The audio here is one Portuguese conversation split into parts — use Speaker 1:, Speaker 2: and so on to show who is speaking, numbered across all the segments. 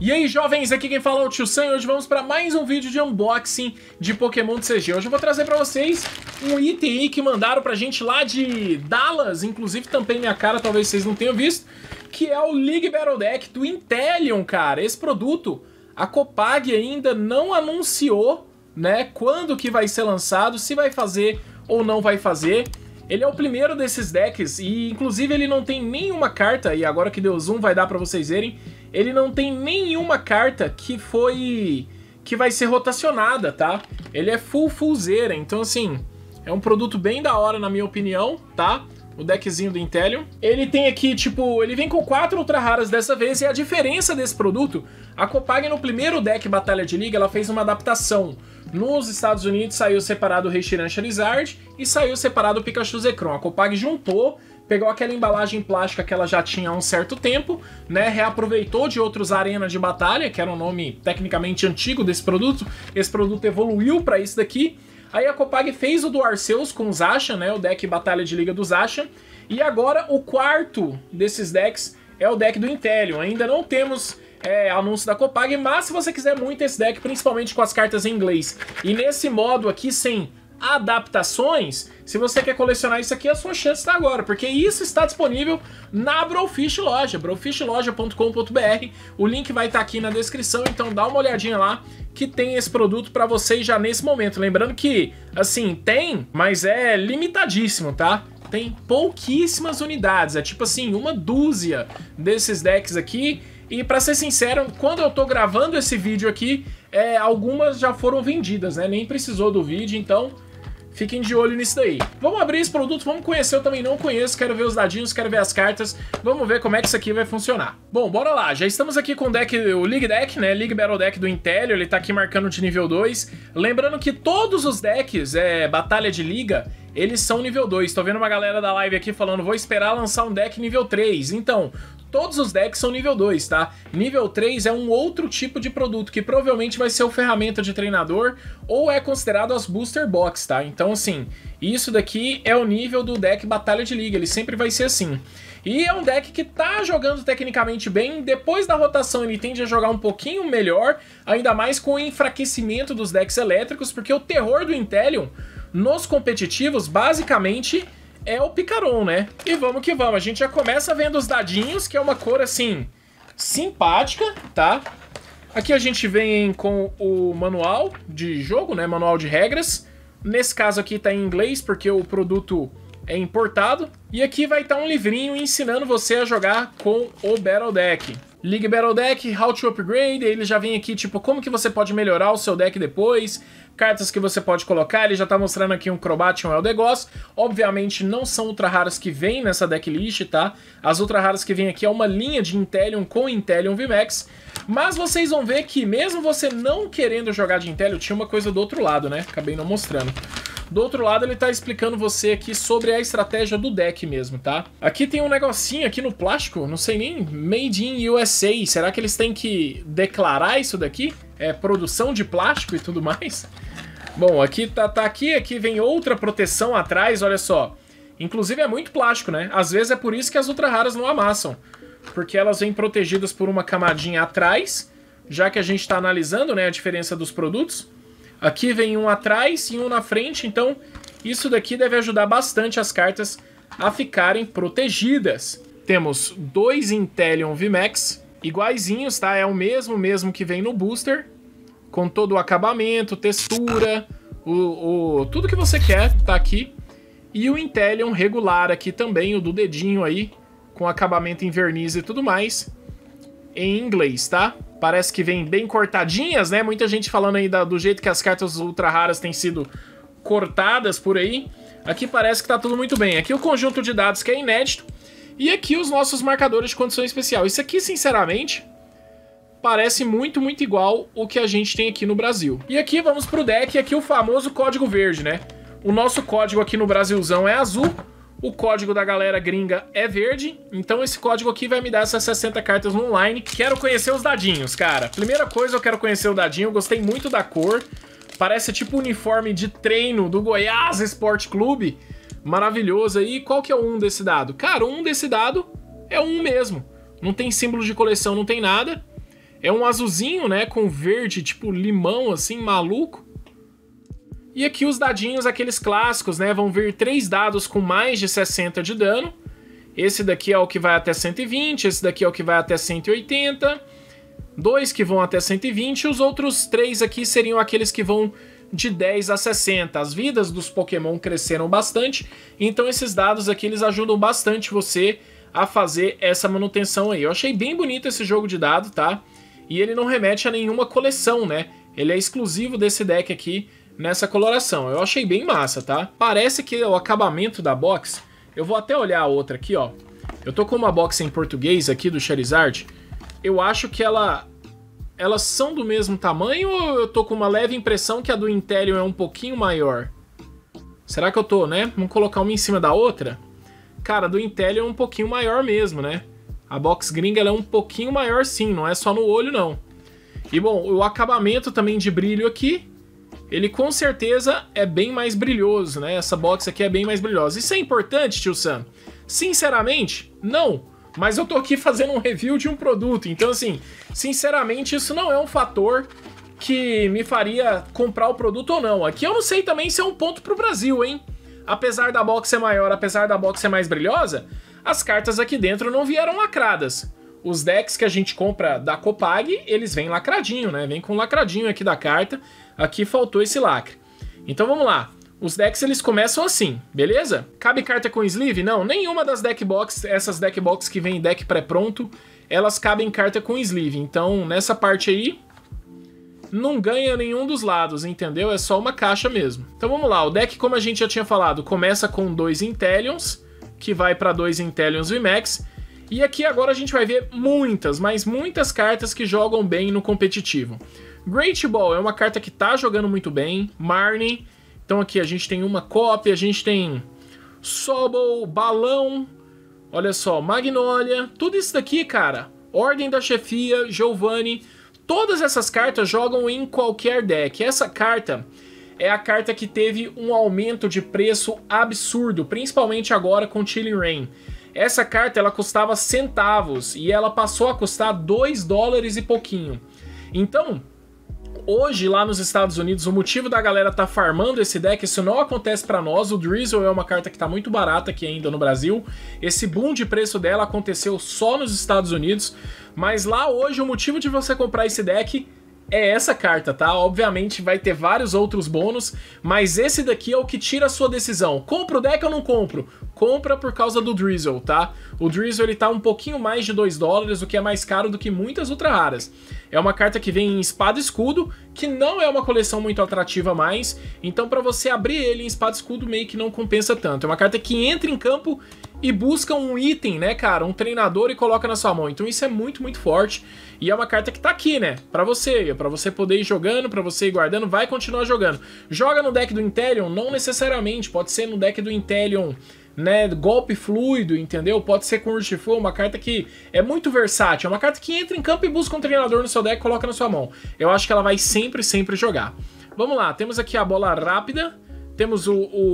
Speaker 1: E aí, jovens, aqui quem fala é o Tio Sam e hoje vamos para mais um vídeo de unboxing de Pokémon TCG. Hoje eu vou trazer para vocês um item aí que mandaram pra gente lá de Dallas, inclusive tampei minha cara, talvez vocês não tenham visto, que é o League Battle Deck do Inteleon, cara. Esse produto, a Copag ainda não anunciou, né, quando que vai ser lançado, se vai fazer ou não vai fazer. Ele é o primeiro desses decks e, inclusive, ele não tem nenhuma carta, e agora que deu zoom vai dar pra vocês verem, ele não tem nenhuma carta que vai ser rotacionada, tá? Ele é fullzera, então, assim, é um produto bem da hora, na minha opinião, tá? O deckzinho do Inteleon. Ele tem aqui, tipo, ele vem com 4 ultra raras dessa vez, e a diferença desse produto, a Copag no primeiro deck Batalha de Liga, ela fez uma adaptação. Nos Estados Unidos saiu separado o Reshiram Charizard e saiu separado o Pikachu Zekrom. A Copag juntou, pegou aquela embalagem plástica que ela já tinha há um certo tempo, né, reaproveitou de outros arenas de batalha, que era um nome tecnicamente antigo desse produto. Esse produto evoluiu para isso daqui. Aí a Copag fez o do Arceus com o Zacian, né, o deck Batalha de Liga do Zacian. E agora o quarto desses decks é o deck do Inteleon. Ainda não temos anúncio da Copag, mas se você quiser muito esse deck, principalmente com as cartas em inglês, e nesse modo aqui sem adaptações, se você quer colecionar isso aqui, a sua chance está agora, porque isso está disponível na Brofish Loja, brofishloja.com.br. O link vai estar aqui na descrição, então dá uma olhadinha lá que tem esse produto para vocês já nesse momento. Lembrando que, assim, tem, mas é limitadíssimo, tá? Tem pouquíssimas unidades, é tipo assim, uma dúzia desses decks aqui. E pra ser sincero, quando eu tô gravando esse vídeo aqui, algumas já foram vendidas, né? Nem precisou do vídeo, então fiquem de olho nisso daí. Vamos abrir esse produto, vamos conhecer, eu também não conheço, quero ver os dadinhos, quero ver as cartas, vamos ver como é que isso aqui vai funcionar. Bom, bora lá, já estamos aqui com o deck, o League Deck, né, League Battle Deck do Inteleon, ele tá aqui marcando de nível 2. Lembrando que todos os decks, Batalha de Liga, eles são nível 2. Tô vendo uma galera da live aqui falando, vou esperar lançar um deck nível 3. Então, todos os decks são nível 2, tá? Nível 3 é um outro tipo de produto, que provavelmente vai ser o ferramenta de treinador, ou é considerado as Booster Box, tá? Então, assim, isso daqui é o nível do deck Batalha de Liga, ele sempre vai ser assim. E é um deck que tá jogando tecnicamente bem, depois da rotação ele tende a jogar um pouquinho melhor, ainda mais com o enfraquecimento dos decks elétricos, porque o terror do Inteleon nos competitivos, basicamente, é o Picaron, né? E vamos que vamos, a gente já começa vendo os dadinhos, que é uma cor, assim, simpática, tá? Aqui a gente vem com o manual de jogo, né? Manual de regras. Nesse caso aqui tá em inglês, porque o produto é importado. E aqui vai estar um livrinho ensinando você a jogar com o Battle Deck. League Battle Deck, How to Upgrade, ele já vem aqui, tipo, como que você pode melhorar o seu deck depois, cartas que você pode colocar, ele já tá mostrando aqui um Crobat e um Eldegoss. Obviamente não são ultra raras que vêm nessa decklist, tá? As ultra raras que vêm aqui é uma linha de Inteleon com Inteleon VMAX, mas vocês vão ver que mesmo você não querendo jogar de Inteleon, tinha uma coisa do outro lado, né? Acabei não mostrando. Do outro lado ele tá explicando você aqui sobre a estratégia do deck mesmo, tá? Aqui tem um negocinho aqui no plástico, não sei nem, Made in USA, será que eles têm que declarar isso daqui? É produção de plástico e tudo mais? Bom, aqui aqui vem outra proteção atrás, olha só. Inclusive é muito plástico, né? Às vezes é por isso que as ultra raras não amassam, porque elas vêm protegidas por uma camadinha atrás, já que a gente tá analisando, né, a diferença dos produtos. Aqui vem um atrás e um na frente, então isso daqui deve ajudar bastante as cartas a ficarem protegidas. Temos 2 Inteleon VMAX, iguaizinhos, tá? É o mesmo que vem no booster, com todo o acabamento, textura, tudo que você quer tá aqui. E o Inteleon regular aqui também, o do dedinho aí, com acabamento em verniz e tudo mais, em inglês, tá? Parece que vem bem cortadinhas, né? Muita gente falando aí do jeito que as cartas ultra raras têm sido cortadas por aí. Aqui parece que tá tudo muito bem. Aqui o conjunto de dados que é inédito. E aqui os nossos marcadores de condição especial. Isso aqui, sinceramente, parece muito igual o que a gente tem aqui no Brasil. E aqui vamos pro deck, aqui o famoso código verde, né? O nosso código aqui no Brasilzão é azul. O código da galera gringa é verde, então esse código aqui vai me dar essas 60 cartas no online. Quero conhecer os dadinhos, cara. Primeira coisa, eu quero conhecer o dadinho, eu gostei muito da cor. Parece tipo o uniforme de treino do Goiás Esporte Clube. Maravilhoso aí. Qual que é o 1 desse dado? Cara, o 1 desse dado é o 1 mesmo. Não tem símbolo de coleção, não tem nada. É um azulzinho, né, com verde, tipo limão, assim, maluco. E aqui os dadinhos, aqueles clássicos, né, vão vir 3 dados com mais de 60 de dano. Esse daqui é o que vai até 120, esse daqui é o que vai até 180, 2 que vão até 120, e os outros 3 aqui seriam aqueles que vão de 10 a 60. As vidas dos Pokémon cresceram bastante, então esses dados aqui eles ajudam bastante você a fazer essa manutenção aí. Eu achei bem bonito esse jogo de dado, tá? E ele não remete a nenhuma coleção, né? Ele é exclusivo desse deck aqui, nessa coloração. Eu achei bem massa, tá? Parece que o acabamento da box... Eu vou até olhar a outra aqui, ó. Eu tô com uma box em português aqui do Charizard. Eu acho que elas são do mesmo tamanho ou eu tô com uma leve impressão que a do Inteleon é um pouquinho maior? Será que eu tô, né? Vamos colocar uma em cima da outra? Cara, a do Inteleon é um pouquinho maior mesmo, né? A box gringa ela é um pouquinho maior sim, não é só no olho não. E bom, o acabamento também de brilho aqui, ele com certeza é bem mais brilhoso, né? Essa box aqui é bem mais brilhosa. Isso é importante, tio Sam? Sinceramente, não. Mas eu tô aqui fazendo um review de um produto, então assim, sinceramente isso não é um fator que me faria comprar o produto ou não. Aqui eu não sei também se é um ponto pro Brasil, hein? Apesar da box ser maior, apesar da box ser mais brilhosa, as cartas aqui dentro não vieram lacradas. Os decks que a gente compra da Copag, eles vêm lacradinho, né? Vem com lacradinho aqui da carta. Aqui faltou esse lacre. Então vamos lá. Os decks eles começam assim, beleza? Cabe carta com sleeve? Não, nenhuma das deck box, essas deck box que vem deck pré-pronto, elas cabem carta com sleeve. Então nessa parte aí, não ganha nenhum dos lados, entendeu? É só uma caixa mesmo. Então vamos lá, o deck, como a gente já tinha falado, começa com 2 Inteleons, que vai para 2 Inteleons VMAX. E aqui agora a gente vai ver muitas, mas muitas cartas que jogam bem no competitivo. Great Ball é uma carta que tá jogando muito bem. Marnie. Então aqui a gente tem uma cópia, a gente tem Sobol, Balão, olha só, Magnolia. Tudo isso daqui, cara, Ordem da Chefia, Giovanni. Todas essas cartas jogam em qualquer deck. Essa carta é a carta que teve um aumento de preço absurdo, principalmente agora com Chilling Reign. Essa carta ela custava centavos e ela passou a custar 2 dólares e pouquinho. Então, hoje lá nos Estados Unidos, o motivo da galera tá farmando esse deck, isso não acontece pra nós. O Drizzle é uma carta que tá muito barata aqui ainda no Brasil. Esse boom de preço dela aconteceu só nos Estados Unidos. Mas lá hoje o motivo de você comprar esse deck é essa carta, tá? Obviamente vai ter vários outros bônus, mas esse daqui é o que tira a sua decisão. Compro o deck ou não compro? Compra por causa do Drizzle, tá? O Drizzle ele tá um pouquinho mais de 2 dólares, o que é mais caro do que muitas ultra raras. É uma carta que vem em espada e escudo, que não é uma coleção muito atrativa mais, então pra você abrir ele em espada e escudo meio que não compensa tanto. É uma carta que entra em campo e busca um item, né, cara? Um treinador e coloca na sua mão. Então isso é muito, muito forte. E é uma carta que tá aqui, né? Pra você poder ir jogando, pra você ir guardando, vai continuar jogando. Joga no deck do Inteleon? Não necessariamente. Pode ser no deck do Inteleon, né? Golpe fluido, entendeu? Pode ser com Urshifu, uma carta que é muito versátil. É uma carta que entra em campo e busca um treinador no seu deck e coloca na sua mão. Eu acho que ela vai sempre, sempre jogar. Vamos lá, temos aqui a bola rápida. Temos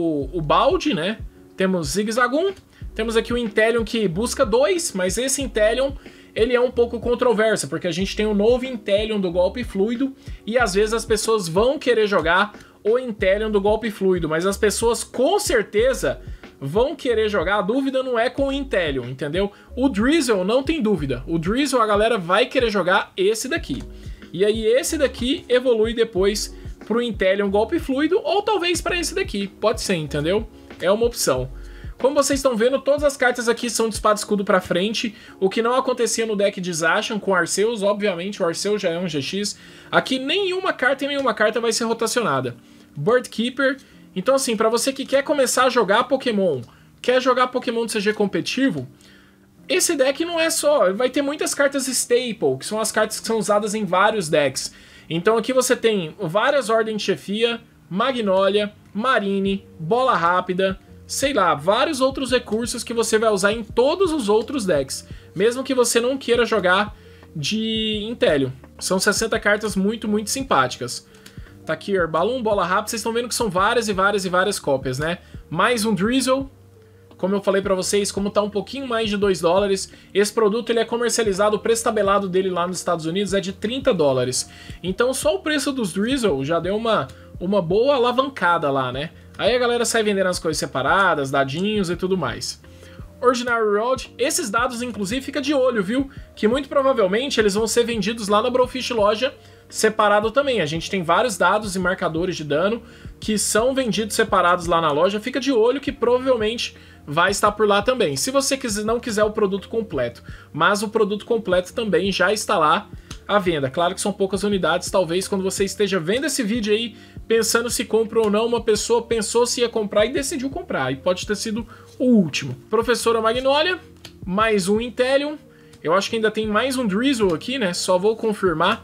Speaker 1: o balde, né? Temos Zigzagoon. Temos aqui o Inteleon que busca 2, mas esse Inteleon ele é um pouco controverso, porque a gente tem o novo Inteleon do golpe fluido e às vezes as pessoas vão querer jogar o Inteleon do golpe fluido, mas as pessoas com certeza vão querer jogar, a dúvida não é com o Inteleon, entendeu? O Drizzle não tem dúvida, o Drizzle a galera vai querer jogar esse daqui. E aí esse daqui evolui depois pro Inteleon golpe fluido ou talvez para esse daqui, pode ser, entendeu? É uma opção. Como vocês estão vendo, todas as cartas aqui são de espada e escudo pra frente, o que não acontecia no deck de Zacian com Arceus, obviamente o Arceus já é um GX. Aqui nenhuma carta vai ser rotacionada. Birdkeeper, então assim, pra você que quer começar a jogar Pokémon, quer jogar Pokémon de CG competitivo, esse deck não é só, vai ter muitas cartas Staple, que são as cartas que são usadas em vários decks. Então aqui você tem várias ordens de chefia, Magnolia, Marine, Bola Rápida, sei lá, vários outros recursos que você vai usar em todos os outros decks, mesmo que você não queira jogar de Inteleon. São 60 cartas muito, muito simpáticas. Tá aqui Herballoon, Bola Rápida, vocês estão vendo que são várias e várias e várias cópias, né? Mais um Drizzle, como eu falei pra vocês, como tá um pouquinho mais de 2 dólares, esse produto ele é comercializado, o preço tabelado dele lá nos Estados Unidos é de 30 dólares. Então só o preço dos Drizzle já deu uma boa alavancada lá, né? Aí a galera sai vendendo as coisas separadas, dadinhos e tudo mais. Ordinary Road, esses dados inclusive fica de olho, viu? Que muito provavelmente eles vão ser vendidos lá na Brofist Loja separado também. A gente tem vários dados e marcadores de dano que são vendidos separados lá na loja. Fica de olho que provavelmente vai estar por lá também. Se você não quiser o produto completo, mas o produto completo também já está lá à venda. Claro que são poucas unidades, talvez quando você esteja vendo esse vídeo aí, pensando se compra ou não, uma pessoa pensou se ia comprar e decidiu comprar. E pode ter sido o último. Professora Magnolia, mais um Intelion. Eu acho que ainda tem mais um Drizzle aqui, né? Só vou confirmar.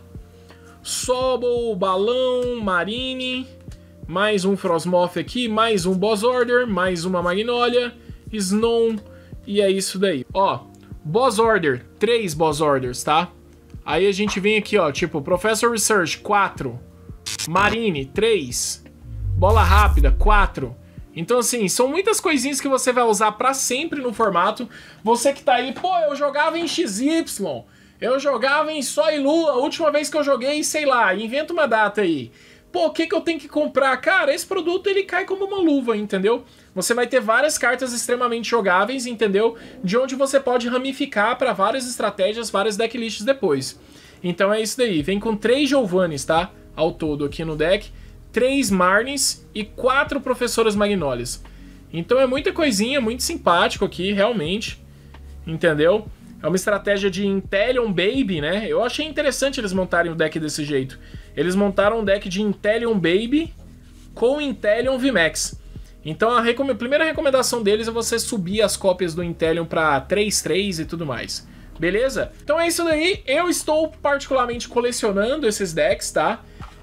Speaker 1: Sobol, Balão, Marine, mais um Frostmoth aqui, mais um Boss Order, mais uma Magnolia, Snow, e é isso daí. Ó, Boss Order, 3 Boss Orders, tá? Aí a gente vem aqui, ó, tipo, Professor Research, 4, Marine, 3, Bola Rápida, 4. Então, assim, são muitas coisinhas que você vai usar pra sempre no formato. Você que tá aí, pô, eu jogava em XY, eu jogava em Sol e Lua, a última vez que eu joguei, sei lá, inventa uma data aí. Pô, o que eu tenho que comprar? Cara, esse produto ele cai como uma luva, entendeu? Você vai ter várias cartas extremamente jogáveis, entendeu? De onde você pode ramificar para várias estratégias, várias decklists depois. Então é isso daí. Vem com 3 Giovannis, tá? Ao todo aqui no deck. 3 Marnes e 4 Professoras Magnolias. Então é muita coisinha, muito simpático aqui, realmente. Entendeu? É uma estratégia de Intelion Baby, né? Eu achei interessante eles montarem o deck desse jeito. Eles montaram um deck de Intelion Baby com Intelion VMAX. Então a primeira recomendação deles é você subir as cópias do Intelion para 3/3 e tudo mais. Beleza? Então é isso daí. Eu estou particularmente colecionando esses decks, tá?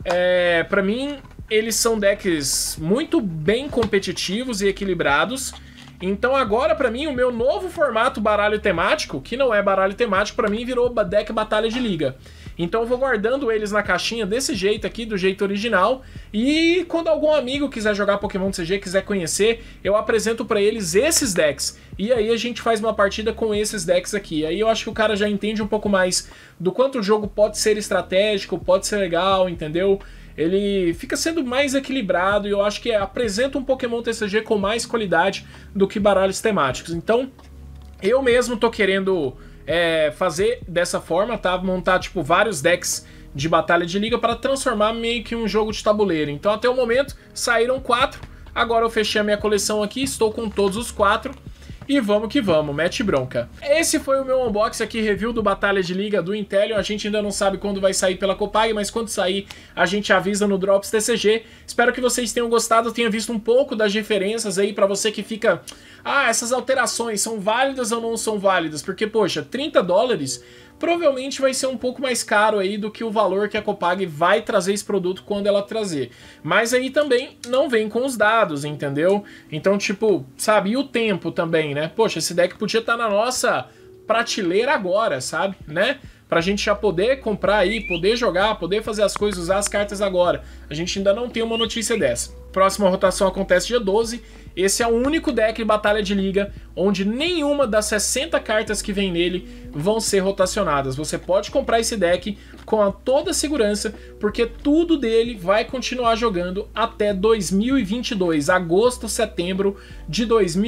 Speaker 1: Pra mim, eles são decks muito bem competitivos e equilibrados. Então agora, pra mim, o meu novo formato baralho temático, que não é baralho temático, pra mim virou deck batalha de liga. Então eu vou guardando eles na caixinha desse jeito aqui, do jeito original. E quando algum amigo quiser jogar Pokémon TCG, quiser conhecer, eu apresento pra eles esses decks. E aí a gente faz uma partida com esses decks aqui. Aí eu acho que o cara já entende um pouco mais do quanto o jogo pode ser estratégico, pode ser legal, entendeu? Ele fica sendo mais equilibrado e eu acho que apresenta um Pokémon TCG com mais qualidade do que baralhos temáticos. Então, eu mesmo tô querendo fazer dessa forma, tá? Montar, tipo, vários decks de batalha de liga para transformar meio que um jogo de tabuleiro. Então, até o momento, saíram 4. Agora eu fechei a minha coleção aqui, estou com todos os 4. E vamos que vamos, mete bronca. Esse foi o meu unboxing aqui, review do Batalha de Liga do Intelion. A gente ainda não sabe quando vai sair pela Copag, mas quando sair a gente avisa no Drops TCG. Espero que vocês tenham gostado, tenham visto um pouco das diferenças aí pra você que fica... Ah, essas alterações são válidas ou não são válidas? Porque, poxa, 30 dólares provavelmente vai ser um pouco mais caro aí do que o valor que a Copag vai trazer esse produto quando ela trazer. Mas aí também não vem com os dados, entendeu? Então, tipo, sabe, e o tempo também, né? Poxa, esse deck podia estar na nossa prateleira agora, sabe, né? Pra gente já poder comprar aí, poder jogar, poder fazer as coisas, usar as cartas agora. A gente ainda não tem uma notícia dessa. Próxima rotação acontece dia 12. Esse é o único deck de batalha de liga onde nenhuma das 60 cartas que vem nele vão ser rotacionadas. Você pode comprar esse deck com toda a segurança, porque tudo dele vai continuar jogando até 2022, agosto, setembro de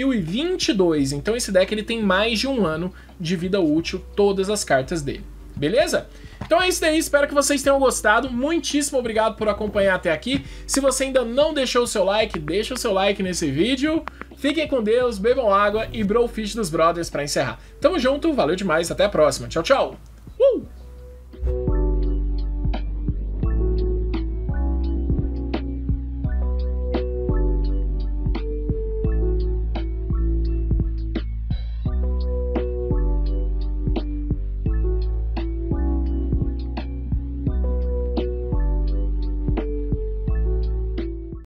Speaker 1: 2022. Então esse deck ele tem mais de um ano de vida útil, todas as cartas dele. Beleza? Então é isso daí, espero que vocês tenham gostado, muitíssimo obrigado por acompanhar até aqui. Se você ainda não deixou o seu like, deixa o seu like nesse vídeo. Fiquem com Deus, bebam água e Brofist dos Brothers pra encerrar. Tamo junto, valeu demais, até a próxima. Tchau, tchau!